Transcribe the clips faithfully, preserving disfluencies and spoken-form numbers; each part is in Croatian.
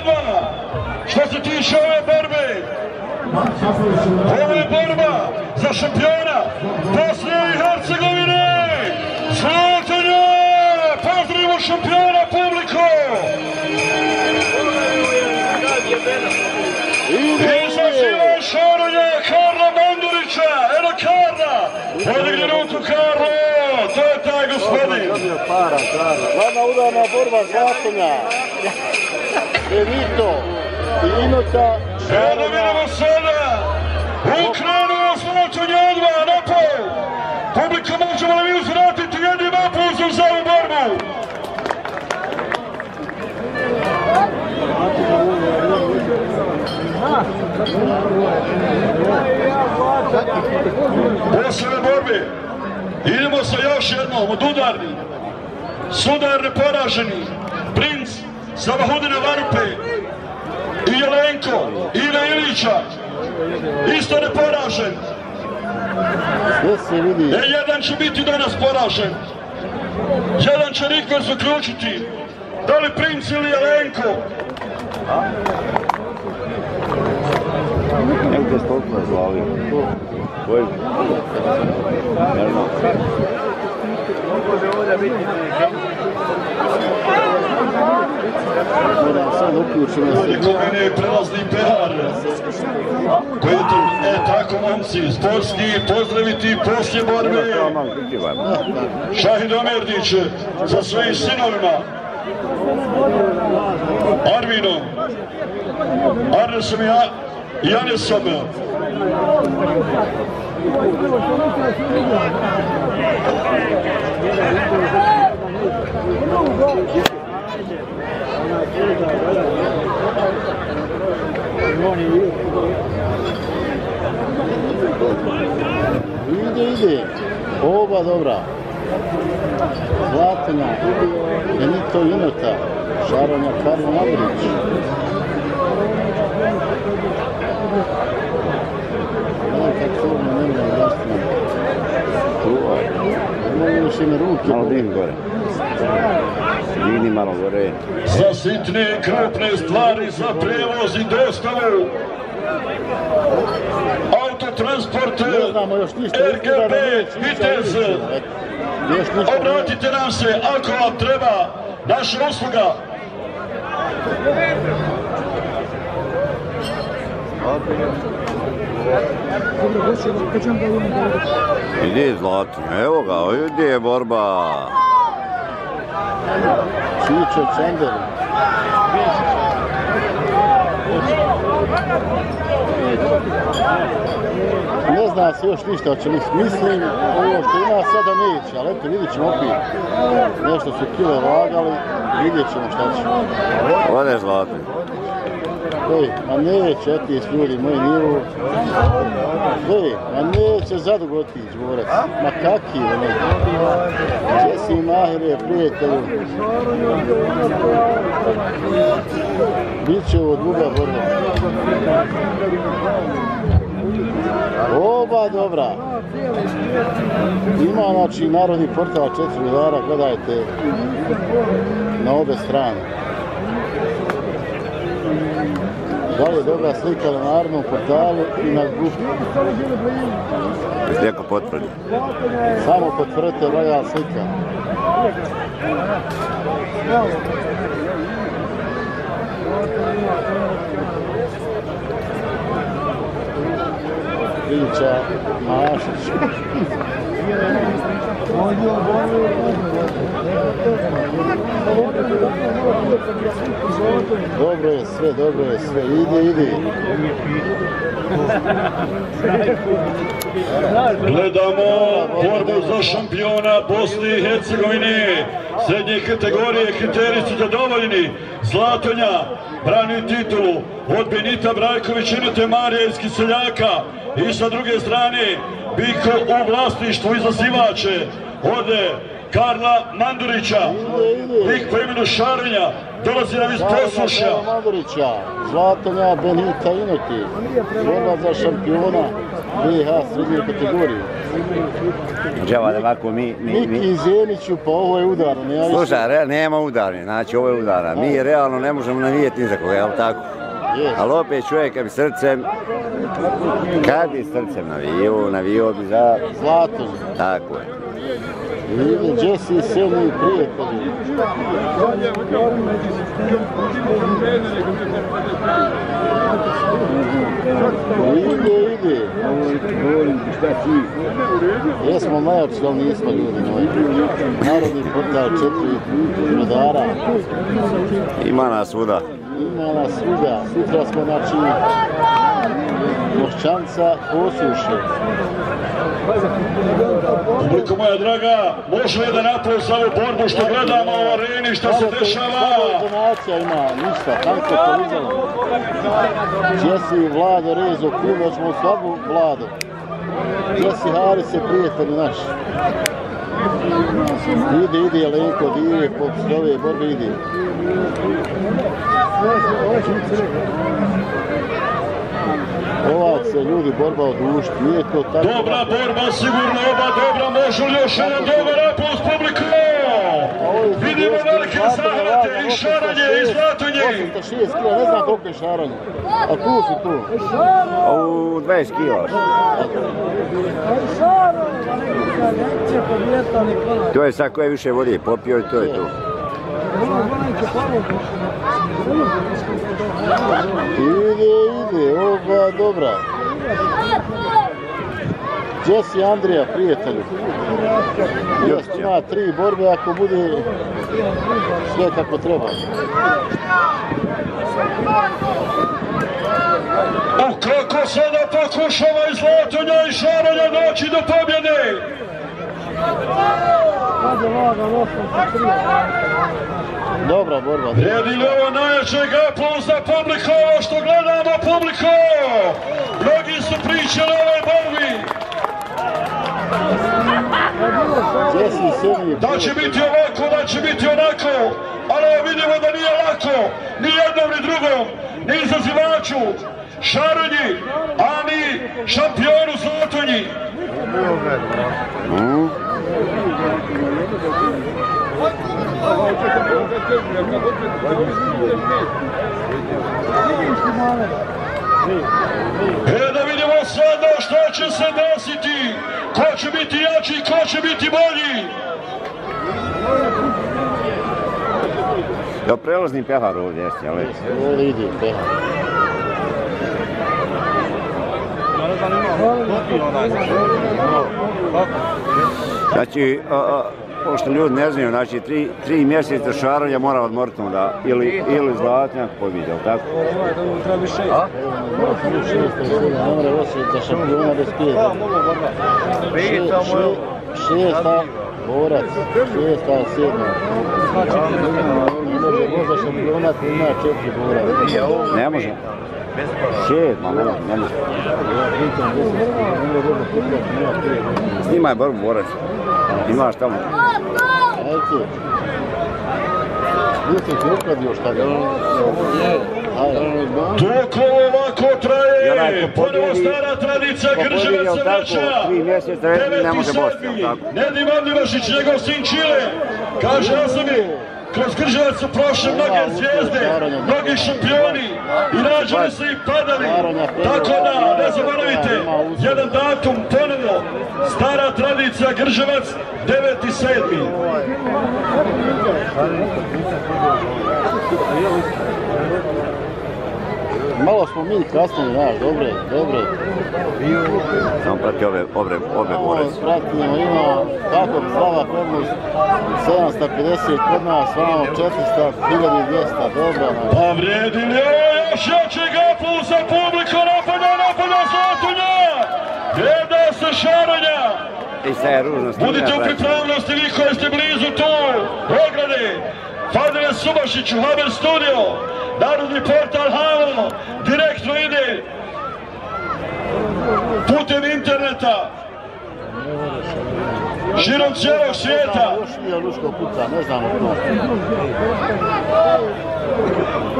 odmah, što se tiče ove borbe, ovo je borba za šampiona Bosne i Hercegovine, Zlatonja, pozdravimo šampiona publiku! Izaziva šaronja Karla Mandurića, eno Karla, podigni ruku Karlo, to je taj gospodin. Glavna udarna borba Zlatonja, Benito i Inota. Evo da vidimo sada, ukrenuo Zlatonja odmah napol. Publika, možemo li mi uzvratiti jednim aplauzom za ovu borbu? Posljedne borbe, idemo sa još jednom od udarni, sudar neporaženi, princ Sabahudina Varupe i Jelenko, Ile Ilića, isto neporažen. E, jedan će biti danas poražen, jedan će Rikver zaključiti, da li princ ili Jelenko. Negdje stolpno zlavi. Koji? Nerno. Nikovine je prelazni pehar. Koji tu, e tako momci, sportski, pozdraviti poslije borbe. Šahid Omerdić sa svojim sinovima. Arvinom, Arnesom i Janesom. Ide, ide. Oba dobra. Zlatonja, Benito Inota, šaronja Karlo Mandurić. Nekad čurno nemljeno zaštino. Čuvaj. Imaju još ime ruke. Malo digni gore. Digni malo gore. Za sitne krupne stvari, za prevoz i dostavu. Autotransport, R G B, Vitez. Obratite nam se ako vam treba naša usluga. Ide Zlaton, evo ga, ide je borba. Čičo Čender. Ne zna se još ništa o čemu mislim, ovo što ima sada neće, ali eto vidjet ćemo opet. Nešto su kile vagali, vidjet ćemo šta će. Ode Zlaton. Ej, ma neće otići ljudi moji nivu. Ej, ma neće zadugo otići borac. Ma kaki je ne. Jesse Mahire, prijatelju. Biće ovo druga borba. Oba dobra. Ima znači narodni portal četiri udara, gledajte na obe strane. Da li je dobra slika na narodnom portalu i na grupi? Lijeko potvrdi. Samo potvrdite valja slika. Priča Mašić. Dobro je sve, dobro je sve. Ide, ide. Gledamo borbu za šampiona Bosne i Hercegovine. Srednje kategorije, kriteriji su zadovoljeni. Zlatonja brani titulu od Benita Brajkovića, Inote Marija iz Kiseljaka. I sa druge strane, Biko u vlasništvu izazivače od Karla Mandurića. Bik po imenu Šaronja dolazi nam iz Posušja. Mandurića, Zlatonja, Benita Inoti. Borba za šampiona B H srednju kategoriju. Džava, ovako mi... Miki Zeniću, pa ovo je udaran. Slušaj, nema udarni, znači ovo je udara. Mi realno ne možemo navijeti ni za koga, jel tako? Ali opet čovjek kad bi srcem, kad bi srcem navio, navio bi za... Zlatom. Tako je. Ide Jesse Seni prijatelji. Ide, ide. Jesmo najjači, ali nismo ljudi moji. Narodni portal četiri brodara. Ima nas svuda. Ima nas svuda. Sutra smo znači Mošćanca Osuše. Publiko moja draga, može li da napravi za ovu borbu što gledamo u areni, što se dešava? Samo donacija ima, ništa, tanko polizano. Jesse Vlado Rezo, Kuba, ćemo u slabu Vlado. Jesse Haris je prijatelj naš. Ide, ide Jelenko, ide, popis ove borbe ide. Ovak se ljudi borba odušti, nije to tako... Dobra borba, sigurno oba dobra, može li još jedan dobar aplauz publiku? Vidimo velike zahvate i šaranje i zlatonje. osamdeset šest kila, ne znam koliko je šaranje. A tu su tu. U dvadeset kila. To je sad koje više vode popio i to je to. Ide, ide, oba dobra. Jesse Andrija, prijatelju. Još ima tri borbe ako bude sve kako treba. A kako sada pokušava iz Zlatonja i šaranja doći do pobjede? Dobra borba. Vrijedi li ovo najjačeg aplauza publiko, ovo što gledamo publiko? Mnogi su pričali o ovoj borbi. Da će biti ovako, da će biti onako, ali vidimo da nije lako, ni jednom ni drugom, ni izazivaču, šaranji, a ni šampionu Zlatonji. E da vidimo sada što će se desiti, ko će biti jači, ko će biti bolji. Da prelazni pehar ovdje jeste, ali... Ovdje ide pehar. Znači, pošto ljudi ne znaju, znači tri mjeseca šaranja mora odmoriti onda, ili Zlatnjak pobjede, jel' tako? A? Ne mora osjetiti za šampiona bez pijeda. Šesta borac, šesta sedma. Ne može možda šampionat, ima četiri borac. Ne može. Šest, ma ne može, ne može. Snimaj borbu borac. Imaš tamo. Ajde. Nisam ti ukladio šta ga. Dok ovako traje, ponovo stara tradicija Grževac se vraća. deveti sedmi Nedim Andrivašić, njegov sin Čile. Kaže Azami, kroz Grževac su prošle mnoge zvijezde, mnogi šampioni i rađali su i padali. Tako da, ne zaboravite, jedan datum ponovo, stara tradicija Grževac, deveti sedmi Malo smo mi kasnili, znaš, dobre, dobre. Samo prati ove, obe, obe borec. Pratimo, ima tako slava prednost, sedamsto pedeset kod nas, vamo četiristo, hiljadu dvjesto, dobra. Pa vrijedi li ovo još jačeg aplauza publika, napada, napada Zlatonja! Gleda se šaranja! Budite u pripravnosti vi koji ste blizu tu, ograde, Fadile Subašiću, Haber Studio, Narodni portal Halo, direktno ide putem interneta, širom cijelog svijeta. Još nije Luško kuca, ne znamo to.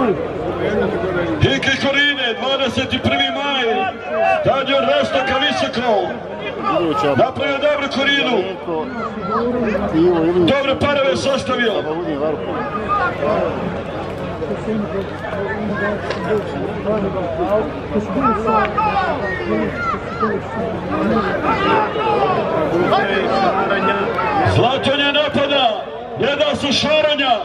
Hiki Korine, dvadeset prvi maj, stadion Rastoka, visok došao, napravio dobru korinu, dobre parove sastavio. Zlatonja napada, ne da su šaranja.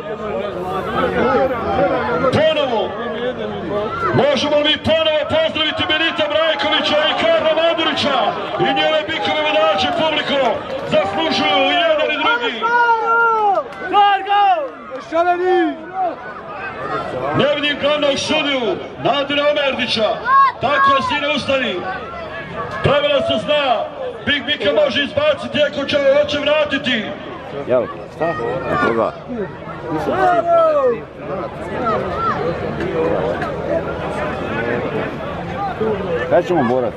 Ponovo, možemo li ponovo pozdraviti Benita Brajkovića i Karla Mandurića i njeve bikove vodače publiko, zaslužuju i jedan i drugi. Ne vidim glavnog sudiju Nadira Omerdića, tako je sine ustani. Pravila se zna, Big Bika može izbaciti ako će hoće vratiti. Jel, šta? Koga? Kada ćemo borat?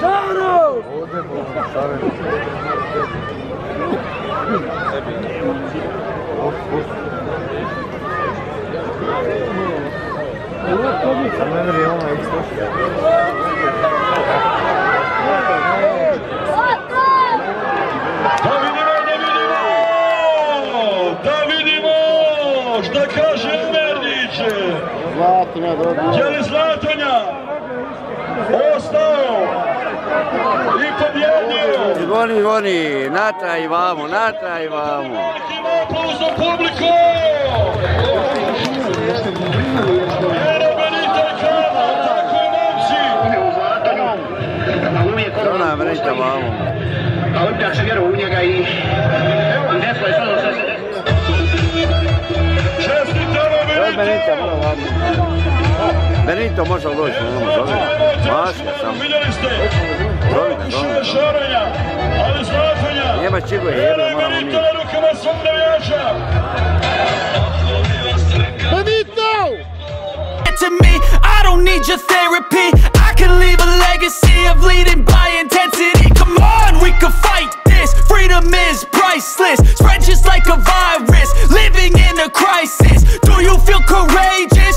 Šta kaže Omerdić? Zlatonja dobio. Je li Zlatonja ostao i pobjedio? Zvoni, zvoni, natra i vamo, natra i vamo. Ima aplauz za publiku! Eno Benita i Karla, tako je momci! Što nam Benita vamo? A odmah se vjeruju u njega i desno je sada sve se Benito, moram vamo. Benito može li doći, ne može doći. Maška samo. Zovite, zovite. Šaranja, ali Zlatonja. Njema čigo je jebe, moramo mi. Benito na rukama svog navijača. Benito! To me, I don't need your therapy. I can leave a legacy of leading by intensity. Come on, we can fight this. Freedom is priceless. Spread just like a virus. Living in a crisis. Do you feel courageous?